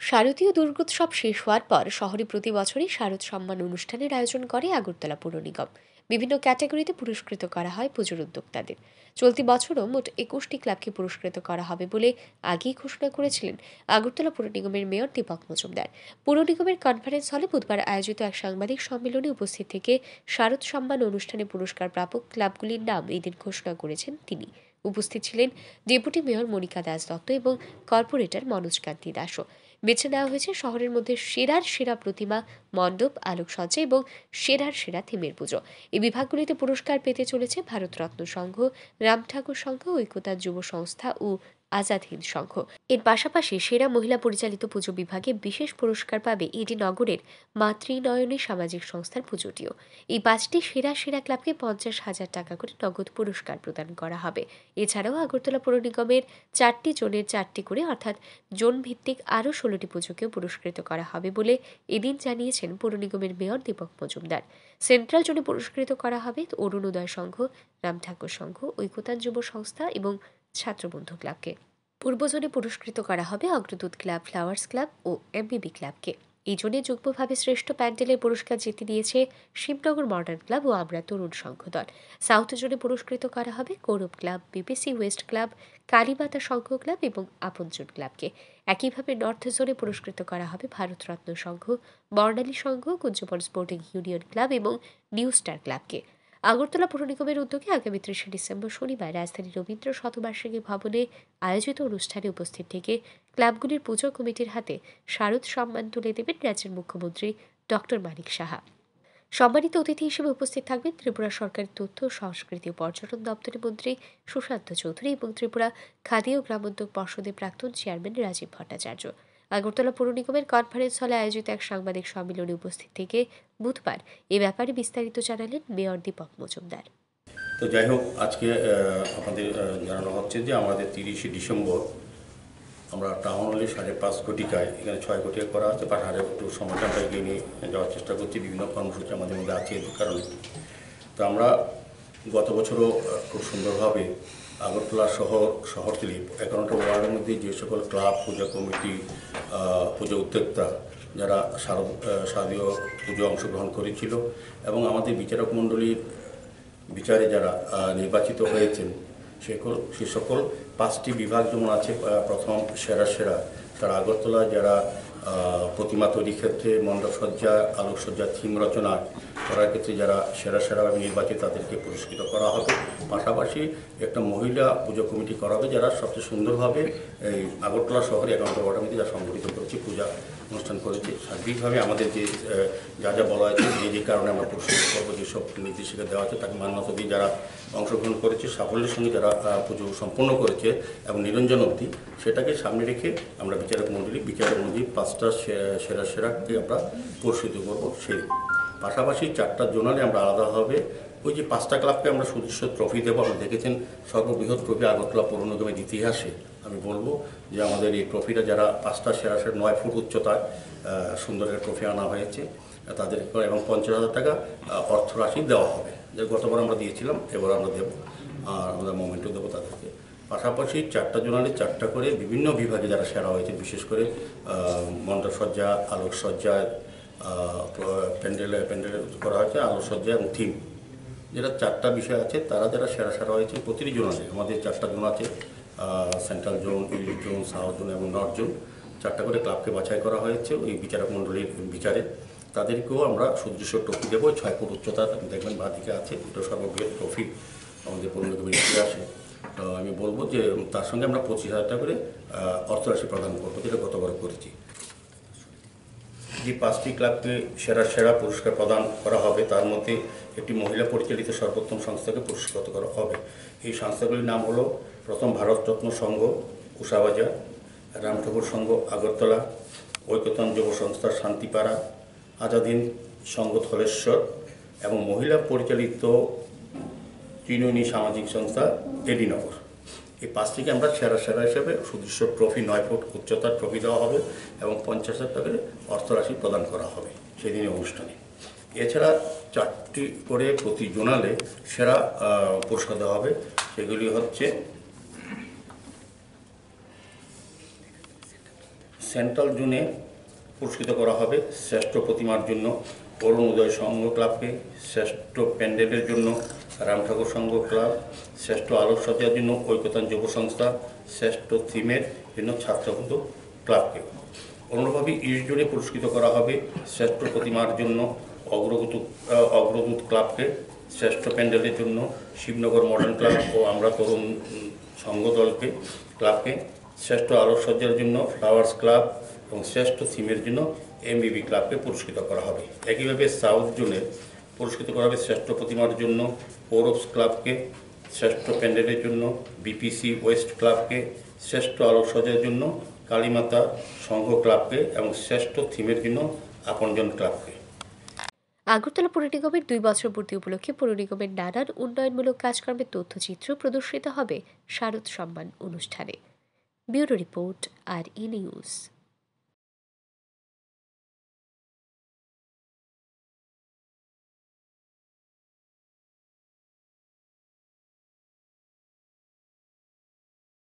শারদীয় দুর্গোৎসব শেষ হওয়ার পর শহরে প্রতি বছরই শারদ সম্মান অনুষ্ঠানের আয়োজন করে আগরতলা পৌর নিগম। বিভিন্ন ক্যাটাগরিতে পুরস্কৃত করা হয় পুজোর উদ্যোক্তাদের। চলতি বছরও মোট 21টি ক্লাবকে পুরস্কৃত করা হবে বলে আগেই ঘোষণা করেছিলেন আগরতলা পৌর নিগমের মেয়র দীপক মজুমদার। পৌর নিগমের কনফারেন্স হলে বুধবার আয়োজিত এক সাংবাদিক সম্মেলনে উপস্থিত থেকে শারদ সম্মান অনুষ্ঠানে পুরস্কার প্রাপক ক্লাবগুলির নাম এদিন ঘোষণা করেছেন তিনি। উপস্থিত ছিলেন ডেপুটি মেয়র মনিকা দাস দত্ত এবং কর্পোরেটর মনোজ কান্তি দাসও। বেছে নেওয়া হয়েছে শহরের মধ্যে সেরার সেরা প্রতিমা, মণ্ডপ, আলোকসজ্জা এবং সেরার সেরা থিমের পুজো। এই বিভাগগুলিতে পুরস্কার পেতে চলেছে ভারতরত্ন সংঘ, রাম ঠাকুর সংঘ, ঐক্যতা যুব সংস্থা ও আজাদ হিন্দ সংঘ। এর পাশাপাশি সেরা মহিলা পরিচালিত পুজো বিভাগে বিশেষ পুরস্কার পাবে এডি নগরের মাতৃনয়নী সামাজিক সংস্থার পুজোটিও। এই 5টি সেরা সেরা ক্লাবকে 50,000 টাকা করে নগদ পুরস্কার প্রদান করা হবে। এছাড়াও আগরতলা পৌর নিগমের 4টি জোনের 4টি করে অর্থাৎ জোন ভিত্তিক আরও 16টি পুজোকেও পুরস্কৃত করা হবে বলে এদিন জানিয়েছেন পৌর নিগমের মেয়র দীপক মজুমদার। সেন্ট্রাল জোনে পুরস্কৃত করা হবে অরুণোদয় সংঘ, রাম ঠাকুর সংঘ, ঐক্যতান যুব সংস্থা এবং ছাত্রবন্ধু ক্লাবকে। পূর্ব জোনে পুরস্কৃত করা হবে অগ্রদূত ক্লাব, ফ্লাওয়ার্স ক্লাব ও এমবিবি ক্লাবকে। এই জোনে যুগ্মভাবে শ্রেষ্ঠ প্যান্ডেলের পুরস্কার জিতে নিয়েছে শিবনগর মডার্ন ক্লাব ও আমরা তরুণ সংঘ দল। সাউথ জোনে পুরস্কৃত করা হবে Gourab club, BPC west club, Kalimata Sangha club এবং আপনজন ক্লাবকে। একইভাবে নর্থ জোনে পুরস্কৃত করা হবে Bharatratna Sangha, Barnali Sangha, Kunjaban sporting union club এবং নিউ স্টার ক্লাবকে। আগরতলা পৌর নিগমের উদ্যোগে আগামী 30 ডিসেম্বর শনিবার রাজধানী রবীন্দ্র শতবার্ষিকী ভবনে আয়োজিত অনুষ্ঠানে উপস্থিত থেকে ক্লাবগুলির পুজো কমিটির হাতে শারদ সম্মান তুলে দেবেন রাজ্যের মুখ্যমন্ত্রী ডক্টর মানিক সাহা। সম্মানিত অতিথি হিসেবে উপস্থিত থাকবেন ত্রিপুরা সরকারের তথ্য, সংস্কৃতি ও পর্যটন দপ্তরের মন্ত্রী সুশান্ত চৌধুরী এবং ত্রিপুরা খাদি ও গ্রামোদ্যোগ পর্ষদের প্রাক্তন চেয়ারম্যান রাজীব ভট্টাচার্য। আগরতলা পৌর নিগমের কনফারেন্স হলে আয়োজিত এক সাংবাদিক সম্মেলনে উপস্থিত থেকে বুধবার এ ব্যাপারে বিস্তারিত জানালেন মেয়র দীপক মজুমদার। তো যাই হোক, আজকে আপনাদের জানানো হচ্ছে যে আমাদের 30 ডিসেম্বর আমরা টাউন হলে 5.5 কোটিকায় এখানে 6 কোটি করা আছে। পাঠারে একটু সময়টা আমরা এগিয়ে নিয়ে যাওয়ার চেষ্টা করছি, বিভিন্ন কর্মসূচি আমাদের মধ্যে আছে এই কারণে। তো আমরা গত বছরও খুব সুন্দরভাবে আগরতলা শহরতলি 11টা ওয়ার্ডের মধ্যে যে সকল ক্লাব, পূজা কমিটি, পুজো উদ্যোক্তা যারা শারদীয় পুজো অংশগ্রহণ করেছিল এবং আমাদের বিচারক মণ্ডলীর বিচারে যারা নির্বাচিত হয়েছেন সে সকল 5টি বিভাগ যেমন আছে। প্রথম সেরা তারা আগরতলা যারা প্রতিমা তৈরির ক্ষেত্রে, মণ্ডপসজ্জা, আলোকসজ্জা, থিম রচনা করার ক্ষেত্রে যারা সেরা নির্বাচিত তাদেরকে পুরস্কৃত করা হবে। পাশাপাশি একটা মহিলা পুজো কমিটি করা হবে যারা সবচেয়ে সুন্দরভাবে এই আগরতলা শহরে 11টা ওয়ার্ডের মধ্যে যারা সংগঠিত করেছে, পূজা অনুষ্ঠান করেছে। সার্বিকভাবে আমাদের যে যা বলা হয়েছে, যে কারণে আমরা পুরস্কৃত করবো, যেসব নির্দেশিকা দেওয়া আছে তাকে মান্যতা দিয়ে যারা অংশগ্রহণ করেছে, সাফল্যের সঙ্গে যারা পুজো সম্পন্ন করেছে এবং নিরঞ্জন অবধি, সেটাকে সামনে রেখে আমরা বিচারক মণ্ডলী 5টা সেরাকে আমরা পুরস্কৃত করবো। সেই পাশাপাশি 4টা জোনালে আমরা আলাদাভাবে ওই যে 5টা ক্লাবকে আমরা সুদৃশ্য ট্রফি দেবো। আপনারা দেখেছেন সর্ববৃহৎ ট্রফি আগরতলা পৌর নিগমের ইতিহাসে। আমি বলবো যে আমাদের এই ট্রফিটা যারা 5টা সেরা 9 ফুট উচ্চতায় সুন্দর একটা ট্রফি আনা হয়েছে তাদের এবং 50,000 টাকা অর্থরাশি দেওয়া হবে। যে গতবার আমরা দিয়েছিলাম, এবার আমরা দেবো, আর আমরা মোমেন্টও দেবো তাদেরকে। পাশাপাশি 4টা জোনালে 4টা করে বিভিন্ন বিভাগে যারা সেরা হয়েছে, বিশেষ করে মণ্ডপসজ্জা, আলোকসজ্জা, প্যান্ডেল করা হয়েছে, আলোকসজ্জা এবং থিম, যেটা 4টা বিষয় আছে, তারা যারা সেরা হয়েছে প্রতিটি জোনালে, আমাদের 4টা জোন আছে, central zone, east zone, south zone এবং নর্থ জোন, 4টা করে ক্লাবকে বাছাই করা হয়েছে ওই বিচারক মণ্ডলীর বিচারে। তাদেরকেও আমরা সুদৃশ্য ট্রফি দেবো। 6 ফুট উচ্চতা দেখবেন বাঁদিকে আছে, এটা সর্ববৃহৎ ট্রফি আমাদের পৌর নিগমের ইতিহাসে। তো আমি বলবো যে তার সঙ্গে আমরা 25,000 টাকা করে অর্থরাশি প্রদান করবো, যেটা গতবার করেছি। যে 5টি ক্লাবকে সেরা পুরস্কার প্রদান করা হবে, তার মধ্যে একটি মহিলা পরিচালিত সর্বোত্তম সংস্থাকে পুরস্কৃত করা হবে। এই সংস্থাগুলির নাম হলো প্রথম ভারতরত্ন সংঘ কুশাবাজার, রাম ঠাকুর সংঘ আগরতলা, ঐক্যতান যুব সংস্থা শান্তিপাড়া, আজাদিন সংঘ ধলেশ্বর এবং মহিলা পরিচালিত তৃণমূলী সামাজিক সংস্থা এডিনগর। এই 5টিকে আমরা সেরা হিসেবে সুদৃশ্য ট্রফি, 9 ফুট উচ্চতার ট্রফি দেওয়া হবে এবং 50,000 টাকা অর্থরাশি প্রদান করা হবে সেদিনের অনুষ্ঠানে। এছাড়া 4টি করে প্রতি জোনালে সেরা পুরস্কার দেওয়া হবে। সেগুলি হচ্ছে সেন্ট্রাল জোনে পুরস্কৃত করা হবে শ্রেষ্ঠ প্রতিমার জন্য অরুণোদয় সংঘ ক্লাবকে, শ্রেষ্ঠ প্যান্ডেলের জন্য রাম ঠাকুর সংঘ ক্লাব, শ্রেষ্ঠ আলোকসজ্জার জন্য ঐকতান যুব সংস্থা, শ্রেষ্ঠ থিমের জন্য ছাত্রবৃন্দ ক্লাবকে। অন্যভাবে ইস্ট জোনে পুরস্কৃত করা হবে শ্রেষ্ঠ প্রতিমার জন্য অগ্রদূত ক্লাবকে, শ্রেষ্ঠ প্যান্ডেলের জন্য শিবনগর মডার্ন ক্লাব ও আমরা তরুণ সংঘ দলকে ক্লাবকে, শ্রেষ্ঠ আলোকসজ্জার জন্য ফ্লাওয়ার্স ক্লাব এবং শ্রেষ্ঠ থিমের জন্য এমবিবি ক্লাবকে পুরস্কৃত করা হবে। একইভাবে সাউথ জোনে পুরস্কৃত করা হবে শ্রেষ্ঠ প্রতিমার জন্য পৌরবস ক্লাবকে, শ্রেষ্ঠ প্যান্ডেলের জন্য বিপিসি ওয়েস্ট ক্লাবকে, শ্রেষ্ঠ আলোকসজ্জার জন্য কালীমাতা সংঘ ক্লাবকে এবং শ্রেষ্ঠ থিমের জন্য আপনজন ক্লাবকে। আগরতলা পৌর নিগমের 2 বছর পূর্তি উপলক্ষে পৌর নিগমের নানান উন্নয়নমূলক কাজকর্মের তথ্যচিত্র প্রদর্শিত হবে শারদ সম্মান অনুষ্ঠানে। ব্যুরো রিপোর্ট, আর ই নিউজ।